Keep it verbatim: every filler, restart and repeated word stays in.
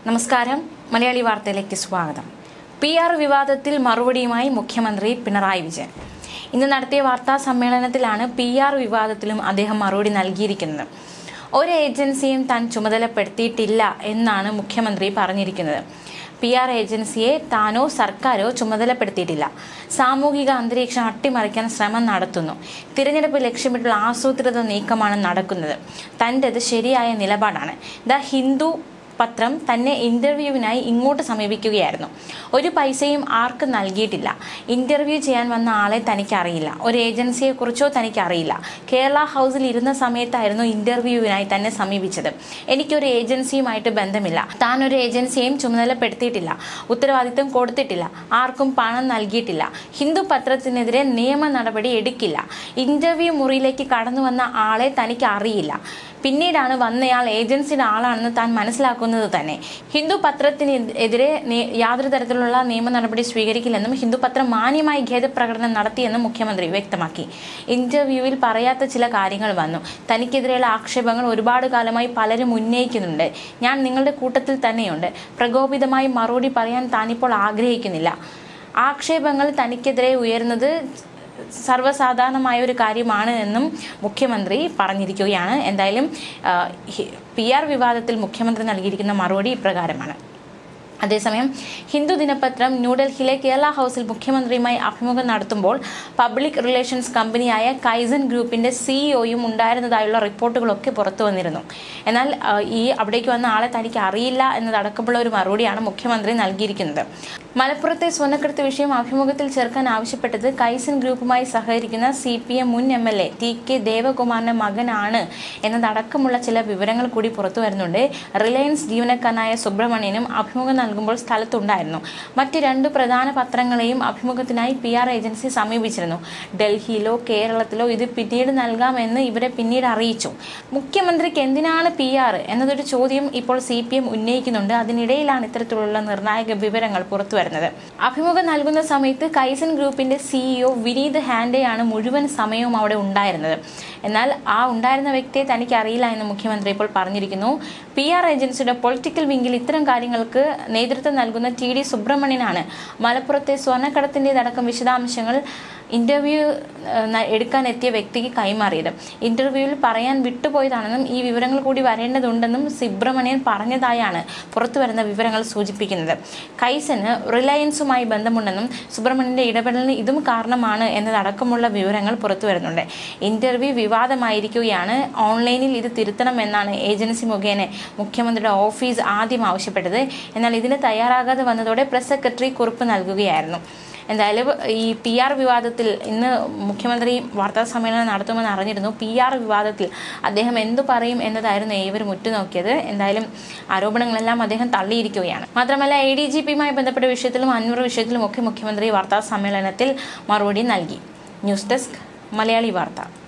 നമസ്കാരം. മലയാളി വാർത്തയിലേക്ക് സ്വാഗതം. പി ആർ വിവാദത്തിൽ മറുപടിയുമായി മുഖ്യമന്ത്രി പിണറായി വിജയൻ ഇന്ന് നടത്തിയ വാർത്താ സമ്മേളനത്തിലാണ് പി ആർ വിവാദത്തിലും അദ്ദേഹം മറുപടി നൽകിയിരിക്കുന്നത്. ഒരു ഏജൻസിയും താൻ ചുമതലപ്പെടുത്തിയിട്ടില്ല എന്നാണ് മുഖ്യമന്ത്രി പറഞ്ഞിരിക്കുന്നത്. പി ആർ ഏജൻസിയെ താനോ സർക്കാരോ ചുമതലപ്പെടുത്തിയിട്ടില്ല. സാമൂഹിക അന്തരീക്ഷം അട്ടിമറിക്കാൻ ശ്രമം നടത്തുന്നു. തിരഞ്ഞെടുപ്പ് ലക്ഷ്യമിട്ടുള്ള ആസൂത്രിത നീക്കമാണ് നടക്കുന്നത്. തൻ്റെത് ശരിയായ നിലപാടാണ്. ദ ഹിന്ദു പത്രം തന്നെ ഇന്റർവ്യൂവിനായി ഇങ്ങോട്ട് സമീപിക്കുകയായിരുന്നു. ഒരു പൈസയും ആർക്കും നൽകിയിട്ടില്ല. ഇന്റർവ്യൂ ചെയ്യാൻ വന്ന ആളെ തനിക്കറിയില്ല. ഒരു ഏജൻസിയെ കുറിച്ചോ തനിക്കറിയില്ല. കേരള ഹൗസിൽ ഇരുന്ന സമയത്തായിരുന്നു ഇന്റർവ്യൂവിനായി തന്നെ സമീപിച്ചത്. എനിക്കൊരു ഏജൻസിയുമായിട്ട് ബന്ധമില്ല. താൻ ഒരു ഏജൻസിയെയും ചുമതലപ്പെടുത്തിയിട്ടില്ല. ഉത്തരവാദിത്വം കൊടുത്തിട്ടില്ല. ആർക്കും പണം നൽകിയിട്ടില്ല. ഹിന്ദു പത്രത്തിനെതിരെ നിയമ നടപടി എടുക്കില്ല. ഇന്റർവ്യൂ മുറിയിലേക്ക് കടന്നു വന്ന ആളെ തനിക്ക് അറിയില്ല. പിന്നീടാണ് വന്നയാൾ ഏജൻസിയുടെ ആളാണെന്ന് താൻ മനസ്സിലാക്കുന്നത് തന്നെ. ഹിന്ദു പത്രത്തിനെതിരെ യാതൊരു തരത്തിലുള്ള നിയമ നടപടി സ്വീകരിക്കില്ലെന്നും ഹിന്ദു പത്രം മാന്യമായി ഖേദപ്രകടനം നടത്തിയെന്നും മുഖ്യമന്ത്രി വ്യക്തമാക്കി. ഇന്റർവ്യൂവിൽ പറയാത്ത ചില കാര്യങ്ങൾ വന്നു. തനിക്കെതിരെയുള്ള ആക്ഷേപങ്ങൾ ഒരുപാട് കാലമായി പലരും ഉന്നയിക്കുന്നുണ്ട്. ഞാൻ നിങ്ങളുടെ കൂട്ടത്തിൽ തന്നെയുണ്ട്. പ്രകോപിതമായി മറുപടി പറയാൻ താനിപ്പോൾ ആഗ്രഹിക്കുന്നില്ല. ആക്ഷേപങ്ങൾ തനിക്കെതിരെ ഉയരുന്നത് സർവ്വസാധാരണമായ ഒരു കാര്യമാണ് എന്നും മുഖ്യമന്ത്രി പറഞ്ഞിരിക്കുകയാണ്. എന്തായാലും പി ആർ വിവാദത്തിൽ മുഖ്യമന്ത്രി നൽകിയിരിക്കുന്ന മറുപടി ഇപ്രകാരമാണ്. അതേസമയം ഹിന്ദു ദിനപത്രം ന്യൂഡൽഹിയിലെ കേരള ഹൗസിൽ മുഖ്യമന്ത്രിയുമായി അഭിമുഖം നടത്തുമ്പോൾ പബ്ലിക് റിലേഷൻസ് കമ്പനിയായ കൈസൺ ഗ്രൂപ്പിന്റെ സിഇഒയും ഉണ്ടായിരുന്നതായുള്ള റിപ്പോർട്ടുകളൊക്കെ പുറത്തു വന്നിരുന്നു. എന്നാൽ ഈ അവിടേക്ക് വന്ന ആളെ തനിക്ക് അറിയില്ല എന്നതടക്കമുള്ള ഒരു മറുപടിയാണ് മുഖ്യമന്ത്രി നൽകിയിരിക്കുന്നത്. മലപ്പുറത്തെ സ്വർണ്ണക്കടത്ത് വിഷയം അഭിമുഖത്തിൽ ചേർക്കാൻ ആവശ്യപ്പെട്ടത് കൈസൺ ഗ്രൂപ്പുമായി സഹകരിക്കുന്ന സി പി എം മുൻ M L A T K ദേവകുമാറിന്റെ മകനാണ് എന്നതടക്കമുള്ള ചില വിവരങ്ങൾ കൂടി പുറത്തു വരുന്നുണ്ട്. റിലയൻസ് ജീവനക്കാരനായ സുബ്രഹ്മണ്യനും അഭിമുഖം നൽകുമ്പോൾ സ്ഥലത്തുണ്ടായിരുന്നു. മറ്റ് രണ്ട് പ്രധാന പത്രങ്ങളെയും അഭിമുഖത്തിനായി പി ആർ ഏജൻസി സമീപിച്ചിരുന്നു. ഡൽഹിയിലോ കേരളത്തിലോ ഇത് പിന്നീട് നൽകാമെന്ന് ഇവരെ പിന്നീട് അറിയിച്ചു. മുഖ്യമന്ത്രിക്ക് എന്തിനാണ് പി ആർ എന്നതൊരു ചോദ്യം ഇപ്പോൾ സി പി എം ഉന്നയിക്കുന്നുണ്ട്. അതിനിടയിലാണ് ഇത്തരത്തിലുള്ള നിർണായക വിവരങ്ങൾ പുറത്തു വരുന്നത്. അഭിമുഖം നൽകുന്ന സമയത്ത് കൈസൺ ഗ്രൂപ്പിന്റെ സിഇഒ വിനീത് ഹാൻഡെയാണ് മുഴുവൻ സമയവും അവിടെ ഉണ്ടായിരുന്നത്. എന്നാൽ ആ ഉണ്ടായിരുന്ന വ്യക്തിയെ തനിക്ക് അറിയില്ല എന്ന് മുഖ്യമന്ത്രി ഇപ്പോൾ പറഞ്ഞിരിക്കുന്നു. പി ആർ ഏജൻസിയുടെ പൊളിറ്റിക്കൽ വിംഗിൽ ഇത്തരം കാര്യങ്ങൾക്ക് നേതൃത്വം നൽകുന്ന ടി ഡി സുബ്രഹ്മണ്യനാണ് മലപ്പുറത്തെ സ്വർണ്ണക്കടത്തിൻ്റെതടക്കം വിശദാംശങ്ങൾ ഇന്റർവ്യൂ എടുക്കാൻ എത്തിയ വ്യക്തിക്ക് കൈമാറിയത്. ഇന്റർവ്യൂവിൽ പറയാൻ വിട്ടുപോയതാണെന്നും ഈ വിവരങ്ങൾ കൂടി വരേണ്ടതുണ്ടെന്നും സുബ്രഹ്മണ്യൻ പറഞ്ഞതായാണ് പുറത്തു വരുന്ന വിവരങ്ങൾ സൂചിപ്പിക്കുന്നത്. കൈസന് റിലയൻസുമായി ബന്ധമുണ്ടെന്നും സുബ്രഹ്മണ്യന്റെ ഇടപെടലിന് ഇതും കാരണമാണ് എന്നതടക്കമുള്ള വിവരങ്ങൾ പുറത്തു വരുന്നുണ്ട്. ഇന്റർവ്യൂ വിവാദമായിരിക്കുകയാണ്. ഓൺലൈനിൽ ഇത് തിരുത്തണമെന്നാണ് ഏജൻസി മുഖേന മുഖ്യമന്ത്രിയുടെ ഓഫീസ് ആദ്യം ആവശ്യപ്പെട്ടത്. എന്നാൽ ഇതിന് തയ്യാറാകാതെ വന്നതോടെ പ്രസ് സെക്രട്ടറി കുറിപ്പ് നൽകുകയായിരുന്നു. എന്തായാലും ഈ പി ആർ വിവാദത്തിൽ ഇന്ന് മുഖ്യമന്ത്രി വാർത്താ സമ്മേളനം നടത്തുമെന്ന് അറിഞ്ഞിരുന്നു. പി ആർ വിവാദത്തിൽ അദ്ദേഹം എന്തു പറയും എന്നതായിരുന്നു ഏവരും ഉറ്റുനോക്കിയത്. എന്തായാലും ആരോപണങ്ങളെല്ലാം അദ്ദേഹം തള്ളിയിരിക്കുകയാണ്. മാത്രമല്ല എ ഡി ജി പിയുമായി ബന്ധപ്പെട്ട വിഷയത്തിലും അൻവർ വിഷയത്തിലും ഒക്കെ മുഖ്യമന്ത്രി വാർത്താ സമ്മേളനത്തിൽ മറുപടി നൽകി. ന്യൂസ് ഡെസ്ക് മലയാളി വാർത്ത.